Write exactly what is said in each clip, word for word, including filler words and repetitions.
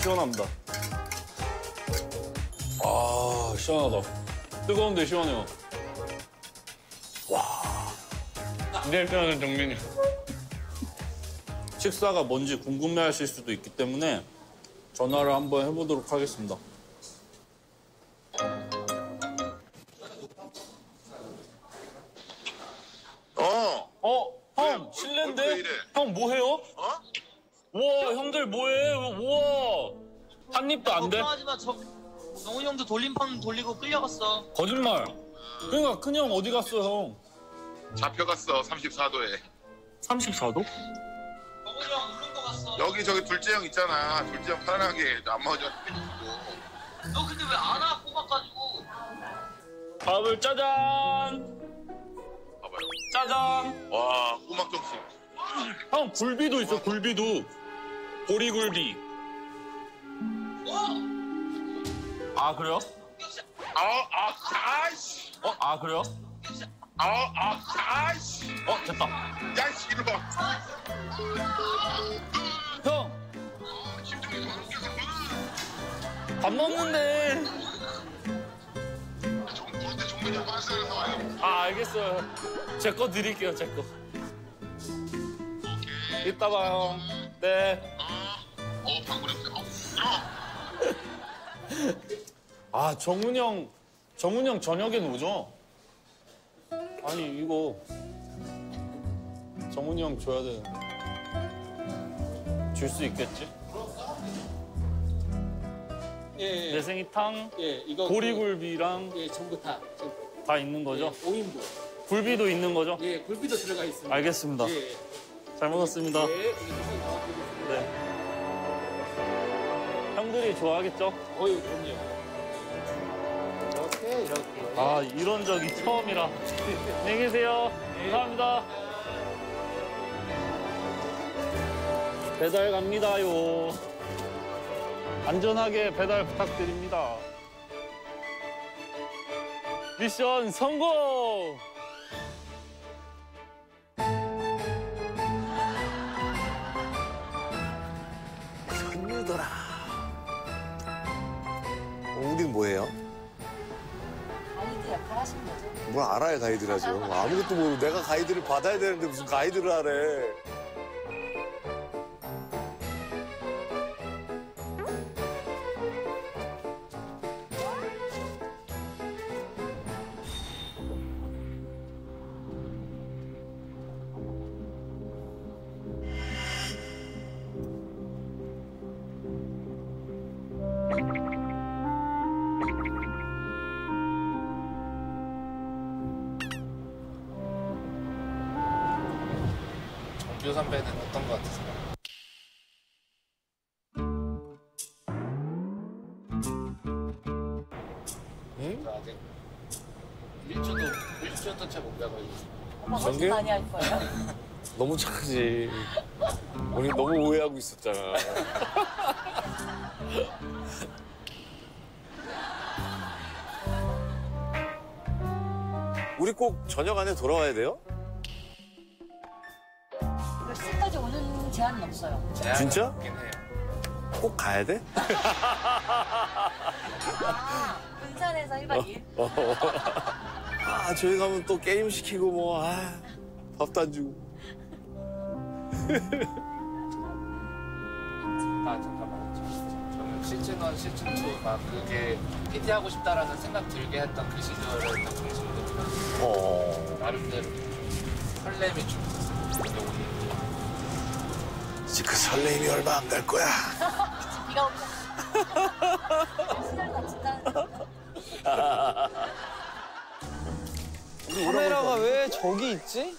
시원합니다. 아, 시원하다. 뜨거운데 시원해요. 와. 내편은 정민이. 식사가 뭔지 궁금해하실 수도 있기 때문에 전화를 한번 해보도록 하겠습니다. 어. 어, 형, 실례인데? 왜 이래? 형, 뭐 해요? 어? 우와, 형들 뭐해? 우와. 한 입도 안 돼? 걱정하지 마. 저 영훈이 형도 돌림판 돌리고 끌려갔어. 거짓말. 그러니까 큰형 어디 갔어, 형? 잡혀갔어, 삼십사 도에. 삼십사 도? 영훈이 형 울릉도 갔어. 여기 저기 둘째 형 있잖아. 둘째 형 편안하게 안마의자 해주고. 너 근데 왜 안 와? 뽑아가지고. 밥을 짜잔. 봐봐요. 짜잔. 와, 꼬막 정식. 형, 굴비도 있어, 굴비도. 보리굴비. 어? 아, 그래요? 아, 아, 아이씨. 어, 아, 그래요? 아, 아, 아이씨. 어, 됐다. 야, 씨, 이리 와. 형, 밥 먹는데. 근데 종민이 형 반스에서 와요. 아, 알겠어요. 제 거 드릴게요, 제 거. 이따 봐요. 네. 어, 방구 냄새. 어, 아, 정훈 형, 정훈 형 저녁엔 오죠? 아니, 이거 정훈이 형 줘야 되는데. 줄 수 있겠지? 예, 예. 내생이탕, 예, 이거 보리굴비랑 그, 예, 전부 다. 저, 다 있는 거죠? 예, 오 인분. 굴비도 있는 거죠? 예, 굴비도 들어가 있습니다. 알겠습니다. 예. 잘 먹었습니다. 예, 여기 한번 나와드리겠습니다. 네. 형들이 좋아하겠죠? 어유, 그럼요. 이렇게, 이렇게. 아, 이런 적이 처음이라. 안녕히 계세요. 감사합니다. 배달 갑니다요. 안전하게 배달 부탁드립니다. 미션 성공! 손유더라. 우린 뭐예요? 가이드 역할 하신 거죠? 뭘 알아야 가이드를 하죠. 아무것도 모르고 내가 가이드를 받아야 되는데 무슨 가이드를 하래. 정규 선배는 어떤 것 같으세요? 응? 아직 일주도 일주도 채 못 가고 있어요. 오빠 전개? 훨씬 많이 할 거예요. 너무 착하지. 우리 너무 오해하고 있었잖아. 우리 꼭 저녁 안에 돌아와야 돼요? 몇 시까지 오는 제한은 없어요. 진짜? 없긴 해요. 꼭 가야 돼? 아, 군산에서 일 박 이 일? 어. 아, 저희 가면 또 게임 시키고 뭐, 아, 밥도 안 주고. 아 잠깐만요. 저는 시즌 일, 시즌 이 막 그게 피디 하고 싶다라는 생각 들게 했던 그 시절에 있던 동생들이랑 어. 나름대로 설렘이 좀 있었어요. 근데 오늘 이제 그 설렘이 얼마 안 갈 거야. 그치, 비가 오면 시절 다 진짜. 카메라가 왜 저기 있지?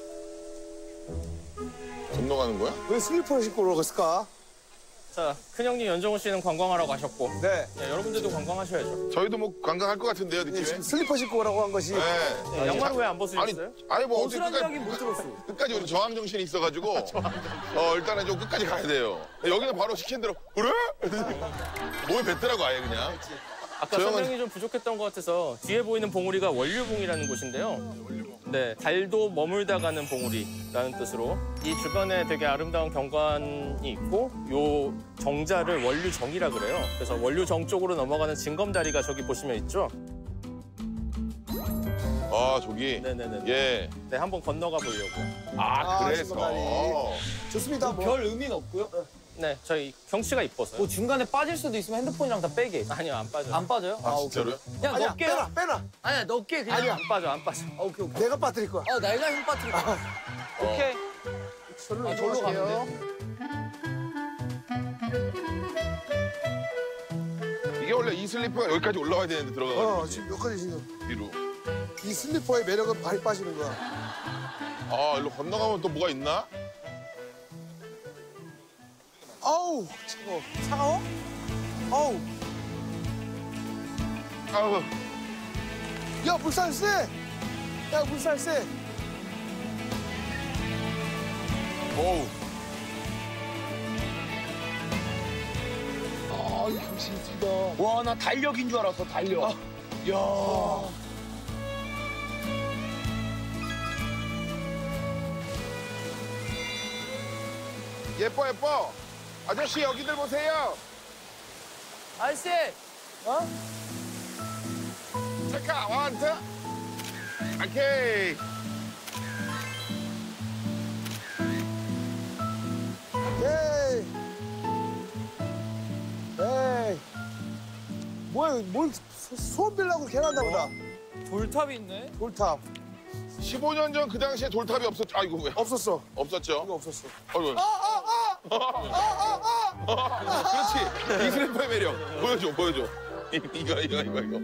건너가는 거야? 왜 슬리퍼를 신고 올라갔을까? 자, 큰형님 연정훈 씨는 관광하러 가셨고, 네. 네, 여러분들도 관광하셔야죠. 저희도 뭐 관광할 것 같은데요, 네, 느낌에? 지금 슬리퍼 신고 오라고 한 것이. 네. 네, 양말 왜 안 아니, 벗으셨어요? 아니 뭐 어떻게 벗으라는 끝까지, 이야기 못 들었어. 끝까지 우리 저항 정신이 있어가지고 어 일단은 좀 끝까지 가야 돼요. 여기는 바로 시킨 대로 그래? 몸에 뱉더라고 아예 그냥. 아까 저 형은- 설명이 좀 부족했던 것 같아서 뒤에 보이는 봉우리가 원류봉이라는 곳인데요. 네, 달도 머물다 가는 봉우리라는 뜻으로 이 주변에 되게 아름다운 경관이 있고 요 정자를 원류정이라 그래요. 그래서 원류정 쪽으로 넘어가는 징검다리가 저기 보시면 있죠? 아, 저기. 네네네. 예. 네, 한번 건너가 보려고요. 아, 아, 그래서. 징검다리. 좋습니다. 뭐. 별 의미는 없고요. 네, 저희 경치가 이뻐서요. 뭐 중간에 빠질 수도 있으면 핸드폰이랑 다 빼게. 아니요, 안 빠져요. 안 빠져요? 아, 진짜로요? 그냥 아니야, 넣을게요. 빼놔, 빼놔. 아니야, 넣을게 그냥. 아니야. 안 빠져, 안 빠져. 아, 오케이, 오케이. 내가 빠뜨릴 거야. 아, 내가 힘 빠뜨릴 거야. 오케이. 절로 아, 절로 가면 돼? 이게 원래 이 슬리퍼가 여기까지 올라와야 되는데 들어가가지고. 어, 지금 몇 가지 지금. 뒤로. 이 슬리퍼의 매력은 발이 빠지는 거야. 아, 일로 건너가면 또 뭐가 있나? 아우, 차가워. 차가워? 아우. 아우. 야, 물살 세! 야, 물살 세! 어우. 아, 이 경치 이쁘다. 와, 나 달력인 줄 알았어, 달력. 아, 야. 예뻐, 예뻐. 아저씨, 여기들 보세요. 아저씨! 어? 체카, 원, 투. 오케이. 에이. 에이. 뭐야, 뭘 소- 소원 빌라고 개난다 보다. 돌탑이 있네? 돌탑. 십오 년 전 그 당시에 돌탑이 없었죠. 아이고, 왜? 없었어. 없었죠. 이거 없었어. 아이고. 아, 아, 아! 아, 아, 아! 그렇지. 이 슬리퍼의 매력. 보여줘, 보여줘. 이- 이거, 이거, 이거, 이거.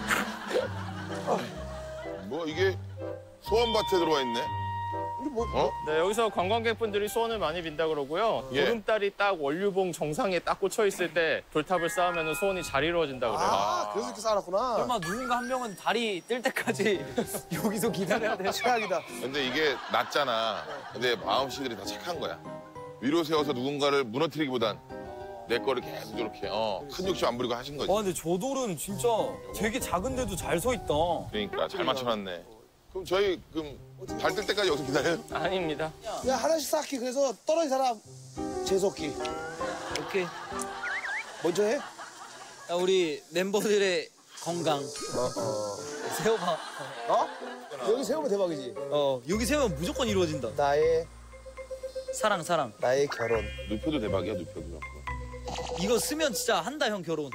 뭐, 이게 소원밭에 들어와 있네. 우리 뭐, 어? 네, 여기서 관광객분들이 소원을 많이 빈다 그러고요. 예. 보름달이 딱 원류봉 정상에 딱 꽂혀 있을 때 돌탑을 쌓으면 소원이 잘 이루어진다 그래요. 아, 그래서 이렇게 쌓아놨구나. 설마 누군가 한 명은 다리 뜰 때까지 여기서 기다려야 돼? 최악이다. 근데 이게 낮잖아. 근데 마음씨들이 다 착한 거야. 위로 세워서 누군가를 무너뜨리기보단 내 거를 계속 이렇게 어, 큰 욕심 안 부리고 하신 거지. 와, 근데 저 돌은 진짜 되게 작은데도 잘 서 있다. 그러니까 잘 맞춰놨네. 그럼 저희 그럼 달 뜰 때까지 여기서 기다려요? 아닙니다. 야, 하나씩 쌓기. 그래서 떨어진 사람 재석기. 오케이. 먼저 해? 야, 우리 멤버들의 건강. 세워봐. 어? 여기 세우면 대박이지. 어, 여기 세우면 무조건 이루어진다. 나의, 사랑, 사랑. 나의 결혼. 누표도 대박이야, 누표도. 이거 쓰면 진짜 한다, 형, 결혼.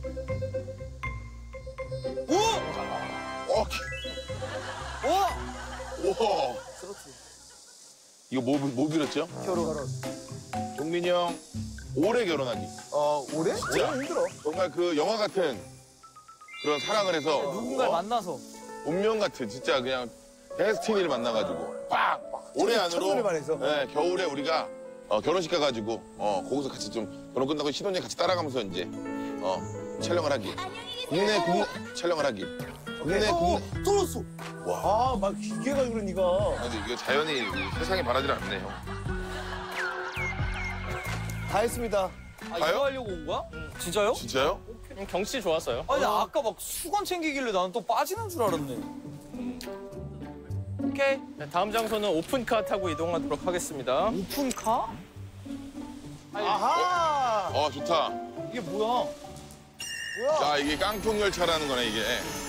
어, 기- 우와. 이거 뭐, 뭐 빌었죠? 결혼. 종민이 형 오래 결혼하기. 어, 오래? 진짜. 오래 힘들어. 정말 그 영화 같은 그런 사랑을 해서 누군가를 어? 만나서. 운명 같은 진짜 그냥 데스티니를 만나가지고 빡 올해 안으로 첫눈에 반해서. 네, 겨울에 우리가 어, 결혼식 가가지고 어, 거기서 같이 좀 결혼 끝나고 신혼여행 같이 따라가면서 이제 어, 촬영을 하기. 국내 국내 촬영을 하기. 국내 어, 국내. 떨었어. 와, 막 기계가 그래, 니가. 아, 근데 이게 자연이 세상에 바라질 않네요. 다 했습니다. 아, 가요? 이거 하려고 온 거야? 진짜요? 진짜요? 음, 경치 좋았어요. 아니, 나 아까 막 수건 챙기길래 나는 또 빠지는 줄 알았네. 오케이. 네, 다음 장소는 오픈카 타고 이동하도록 하겠습니다. 오픈카? 아하! 어 좋다. 이게 뭐야? 뭐야? 자 이게 깡통 열차라는 거네 이게.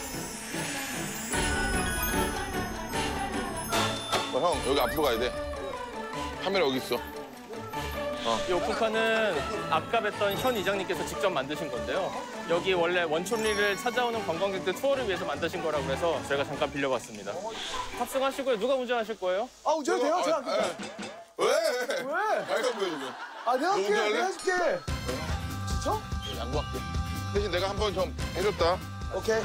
어, 형 여기 앞으로 가야 돼. 카메라 여기 있어. 이 오픈카는 아까 뵀던 현 이장님께서 직접 만드신 건데요. 여기 원래 원촌리를 찾아오는 관광객들 투어를 위해서 만드신 거라고 해서 저희가 잠깐 빌려봤습니다. 탑승하시고요. 누가 운전하실 거예요? 아, 운전 돼요? 제가 아, 할게요. 왜? 왜? 빨간 보여 지금. 아, 내가 할게. 운전할래? 내가 해줄게. 진짜? 양보할게. 대신 내가 한 번 좀 해줬다. 오케이.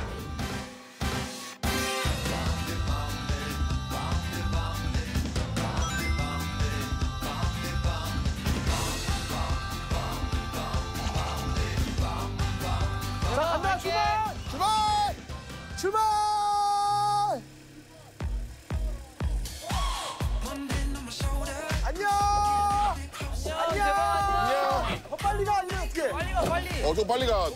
자, 간다. 출발! 출발! 출발! 안녕! 안녕! 안녕! 더 빨리 가, 아니면 어떻게? 빨리 가, 빨리. 어 좀 빨리 가.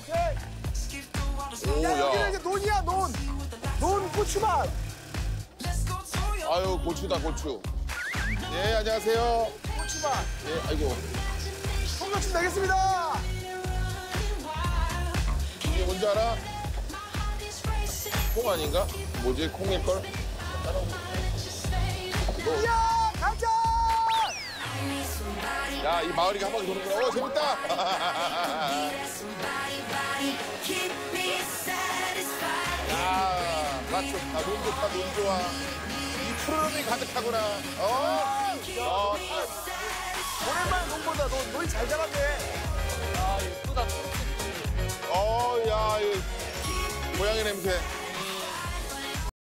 오케이. 야, 오 여기는 야. 이제 논이야, 논. 논 고추만. 아유, 고추다, 고추. 예, 안녕하세요. 고추만. 예, 아이고. 통고추 내겠습니다. 이게 뭔지 알아? 콩 아닌가? 뭐지? 콩일걸? 야, 가자! 야, 이 마을이가 한 바퀴 도는구나. 어, 재밌다! 야, 나 좋다. 눈 좋다, 눈 좋아. 이 푸르름이 가득하구나. 어? 어, 오랜만에 농보다 너 너희 잘 자랐네. 아 예쁘다. 어, 야, 이 고양이 냄새.